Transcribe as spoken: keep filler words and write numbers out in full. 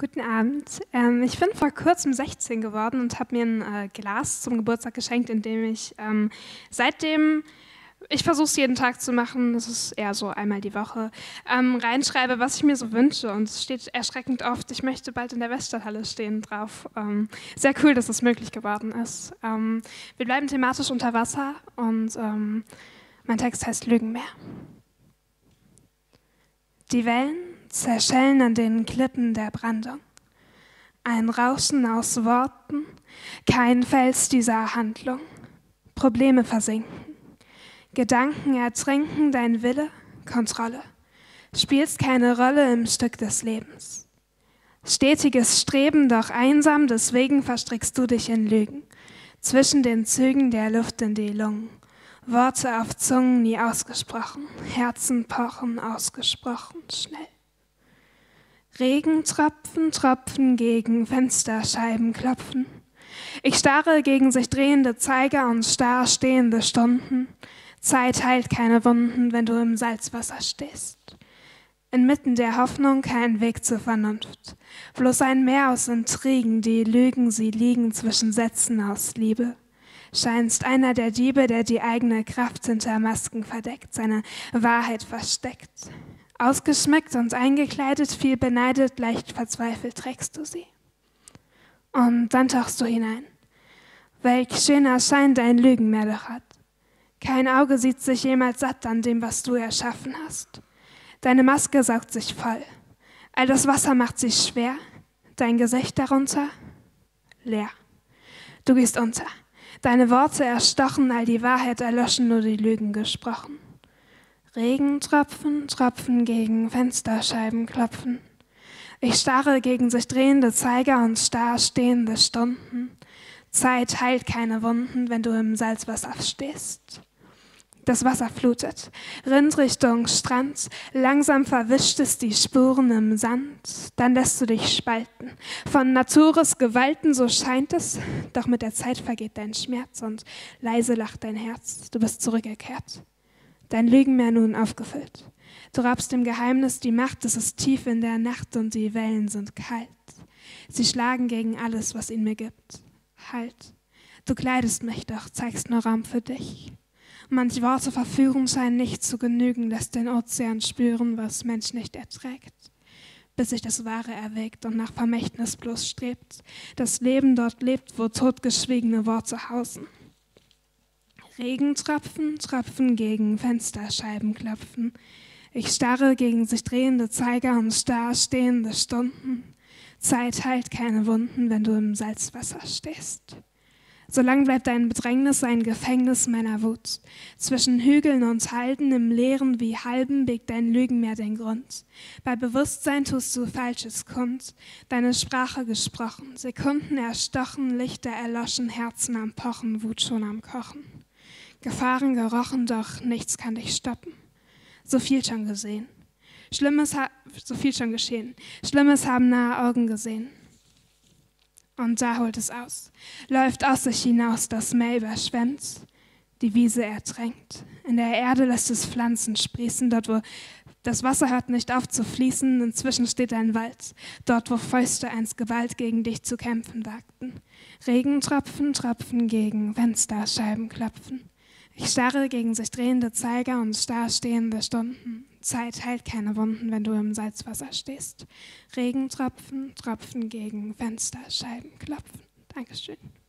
Guten Abend. Ähm, ich bin vor kurzem sechzehn geworden und habe mir ein äh, Glas zum Geburtstag geschenkt, in dem ich ähm, seitdem, ich versuche es jeden Tag zu machen, das ist eher so einmal die Woche, ähm, reinschreibe, was ich mir so wünsche. Und es steht erschreckend oft, ich möchte bald in der Weststadthalle stehen drauf. Ähm, sehr cool, dass es möglich geworden ist. Ähm, wir bleiben thematisch unter Wasser und ähm, mein Text heißt Lügenmeer. Die Wellen zerschellen an den Klippen der Brandung. Ein Rauschen aus Worten, kein Fels dieser Handlung. Probleme versinken, Gedanken ertrinken, dein Wille, Kontrolle. Spielst keine Rolle im Stück des Lebens. Stetiges Streben, doch einsam, deswegen verstrickst du dich in Lügen. Zwischen den Zügen der Luft in die Lungen. Worte auf Zungen nie ausgesprochen, Herzen pochen ausgesprochen schnell. Regentropfen tropfen gegen Fensterscheiben klopfen. Ich starre gegen sich drehende Zeiger und starr stehende Stunden. Zeit heilt keine Wunden, wenn du im Salzwasser stehst. Inmitten der Hoffnung kein Weg zur Vernunft. Bloß ein Meer aus Intrigen, die Lügen, sie liegen zwischen Sätzen aus Liebe. Scheinst einer der Diebe, der die eigene Kraft hinter Masken verdeckt, seine Wahrheit versteckt. Ausgeschmückt und eingekleidet, viel beneidet, leicht verzweifelt trägst du sie. Und dann tauchst du hinein. Welch schöner Schein dein Lügenmeer doch hat. Kein Auge sieht sich jemals satt an dem, was du erschaffen hast. Deine Maske saugt sich voll. All das Wasser macht sich schwer. Dein Gesicht darunter leer. Du gehst unter. Deine Worte erstochen, all die Wahrheit erloschen, nur die Lügen gesprochen. Regentropfen, Tropfen gegen Fensterscheiben klopfen. Ich starre gegen sich drehende Zeiger und starr stehende Stunden. Zeit heilt keine Wunden, wenn du im Salzwasser stehst. Das Wasser flutet, rinnt Richtung Strand, langsam verwischt es die Spuren im Sand, dann lässt du dich spalten. Von Natures Gewalten, so scheint es, doch mit der Zeit vergeht dein Schmerz und leise lacht dein Herz, du bist zurückgekehrt. Dein Lügenmeer nun aufgefüllt. Du raubst dem Geheimnis die Macht, es ist tief in der Nacht und die Wellen sind kalt. Sie schlagen gegen alles, was ihn mir gibt. Halt, du kleidest mich, doch zeigst nur Raum für dich. Manch Worte verführen, scheinen nicht zu genügen, lässt den Ozean spüren, was Mensch nicht erträgt. Bis sich das Wahre erwägt und nach Vermächtnis bloß strebt, das Leben dort lebt, wo totgeschwiegene Worte hausen. Regentropfen, Tropfen gegen Fensterscheiben klopfen. Ich starre gegen sich drehende Zeiger und starr stehende Stunden. Zeit heilt keine Wunden, wenn du im Salzwasser stehst. Solang bleibt dein Bedrängnis ein Gefängnis meiner Wut. Zwischen Hügeln und Halden, im Leeren wie Halben, biegt dein Lügenmeer den Grund. Bei Bewusstsein tust du Falsches kund, deine Sprache gesprochen, Sekunden erstochen, Lichter erloschen, Herzen am Pochen, Wut schon am Kochen. Gefahren gerochen, doch nichts kann dich stoppen. So viel schon gesehen. Schlimmes ha- so viel schon geschehen. Schlimmes haben nahe Augen gesehen. Und da holt es aus, läuft aus sich hinaus, das Meer überschwemmt, die Wiese ertränkt. In der Erde lässt es Pflanzen sprießen, dort wo das Wasser hört nicht auf zu fließen, inzwischen steht ein Wald, dort wo Fäuste einst Gewalt gegen dich zu kämpfen wagten. Regentropfen, Tropfen gegen Fensterscheiben klopfen. Ich starre gegen sich drehende Zeiger und starr stehende Stunden. Zeit heilt keine Wunden, wenn du im Salzwasser stehst. Regentropfen, Tropfen gegen Fensterscheiben klopfen. Dankeschön.